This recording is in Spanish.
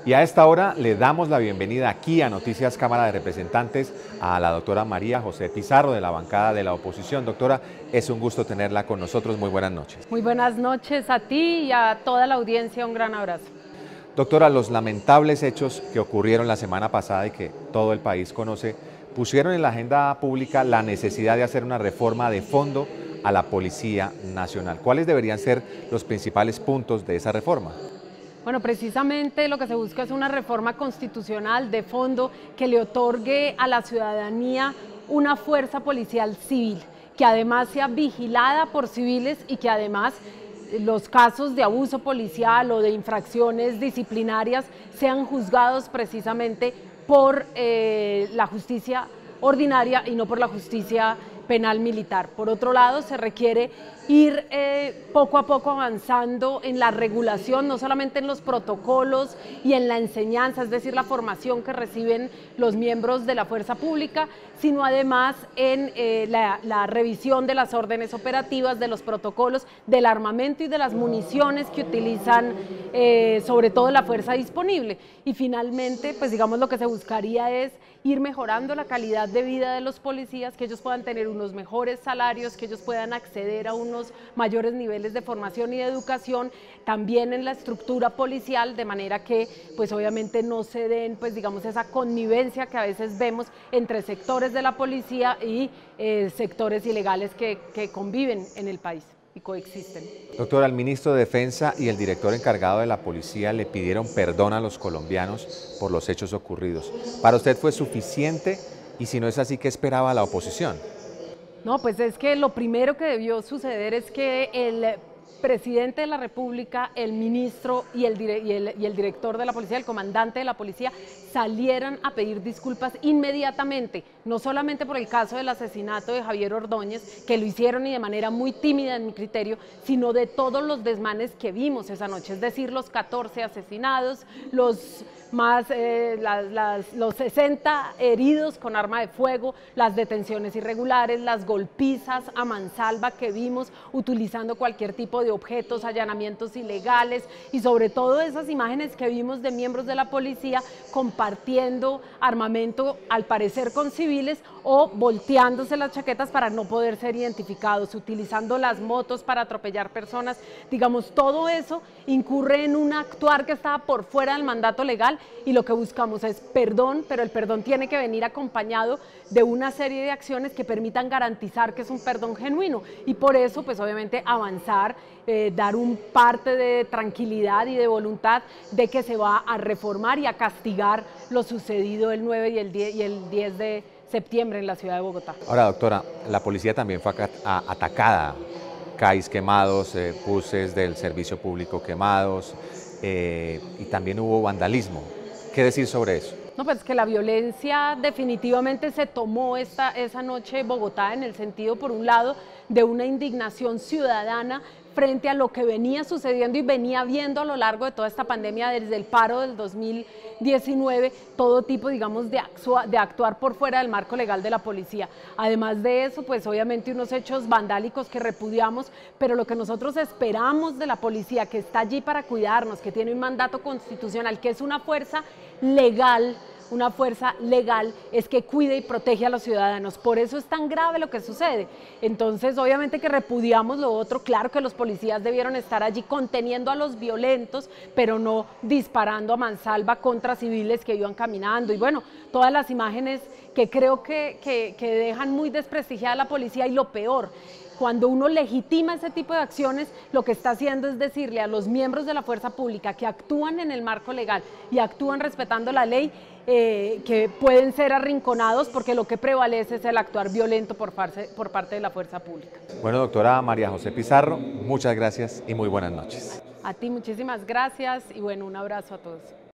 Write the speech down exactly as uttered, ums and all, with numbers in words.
Y a esta hora le damos la bienvenida aquí a Noticias Cámara de Representantes a la doctora María José Pizarro de la bancada de la oposición. Doctora, es un gusto tenerla con nosotros. Muy buenas noches. Muy buenas noches a ti y a toda la audiencia. Un gran abrazo. Doctora, los lamentables hechos que ocurrieron la semana pasada y que todo el país conoce pusieron en la agenda pública la necesidad de hacer una reforma de fondo a la Policía Nacional. ¿Cuáles deberían ser los principales puntos de esa reforma? Bueno, precisamente lo que se busca es una reforma constitucional de fondo que le otorgue a la ciudadanía una fuerza policial civil, que además sea vigilada por civiles y que además los casos de abuso policial o de infracciones disciplinarias sean juzgados precisamente por eh, la justicia ordinaria y no por la justicia penal militar. Por otro lado, se requiere ir eh, poco a poco avanzando en la regulación, no solamente en los protocolos y en la enseñanza, es decir, la formación que reciben los miembros de la fuerza pública, sino además en eh, la, la revisión de las órdenes operativas, de los protocolos, del armamento y de las municiones que utilizan eh, sobre todo la fuerza disponible. Y finalmente, pues digamos lo que se buscaría es ir mejorando la calidad de vida de los policías, que ellos puedan tener unos mejores salarios, que ellos puedan acceder a unos mayores niveles de formación y de educación, también en la estructura policial, de manera que pues obviamente no se den pues digamos esa connivencia que a veces vemos entre sectores de la policía y eh, sectores ilegales que, que conviven en el país y coexisten. Doctora, el ministro de Defensa y el director encargado de la policía le pidieron perdón a los colombianos por los hechos ocurridos. ¿Para usted fue suficiente? Y si no es así, ¿qué esperaba la oposición? No, pues es que lo primero que debió suceder es que el presidente de la República, el ministro y el, y, el, y el director de la policía, el comandante de la policía, salieran a pedir disculpas inmediatamente, no solamente por el caso del asesinato de Javier Ordóñez, que lo hicieron y de manera muy tímida en mi criterio, sino de todos los desmanes que vimos esa noche, es decir, los catorce asesinados, los más eh, las, las, los sesenta heridos con arma de fuego, las detenciones irregulares, las golpizas a mansalva que vimos utilizando cualquier tipo de objetos, allanamientos ilegales y sobre todo esas imágenes que vimos de miembros de la policía compartiendo armamento al parecer con civiles o volteándose las chaquetas para no poder ser identificados, utilizando las motos para atropellar personas. Digamos, todo eso incurre en un actuar que estaba por fuera del mandato legal y lo que buscamos es perdón, pero el perdón tiene que venir acompañado de una serie de acciones que permitan garantizar que es un perdón genuino y por eso pues obviamente avanzar, eh, dar un parte de tranquilidad y de voluntad de que se va a reformar y a castigar lo sucedido el nueve y el diez, y el diez de septiembre en la ciudad de Bogotá. Ahora, doctora, la policía también fue atacada, C A Is quemados, eh, buses del servicio público quemados eh, y también hubo vandalismo. ¿Qué decir sobre eso? No, pues que la violencia definitivamente se tomó esta, esa noche en Bogotá en el sentido, por un lado, de una indignación ciudadana frente a lo que venía sucediendo y venía viendo a lo largo de toda esta pandemia desde el paro del dos mil diecinueve, todo tipo, digamos, de, actua, de actuar por fuera del marco legal de la policía. Además de eso, pues obviamente unos hechos vandálicos que repudiamos, pero lo que nosotros esperamos de la policía, que está allí para cuidarnos, que tiene un mandato constitucional, que es una fuerza legal, una fuerza legal, es que cuide y protege a los ciudadanos. Por eso es tan grave lo que sucede. Entonces, obviamente que repudiamos lo otro, claro que los policías debieron estar allí conteniendo a los violentos, pero no disparando a mansalva contra civiles que iban caminando. Y bueno, todas las imágenes que creo que, que, que dejan muy desprestigiada a la policía y lo peor, cuando uno legitima ese tipo de acciones, lo que está haciendo es decirle a los miembros de la fuerza pública que actúan en el marco legal y actúan respetando la ley, eh, que pueden ser arrinconados porque lo que prevalece es el actuar violento por parte, por parte de la fuerza pública. Bueno, doctora María José Pizarro, muchas gracias y muy buenas noches. A ti muchísimas gracias y bueno, un abrazo a todos.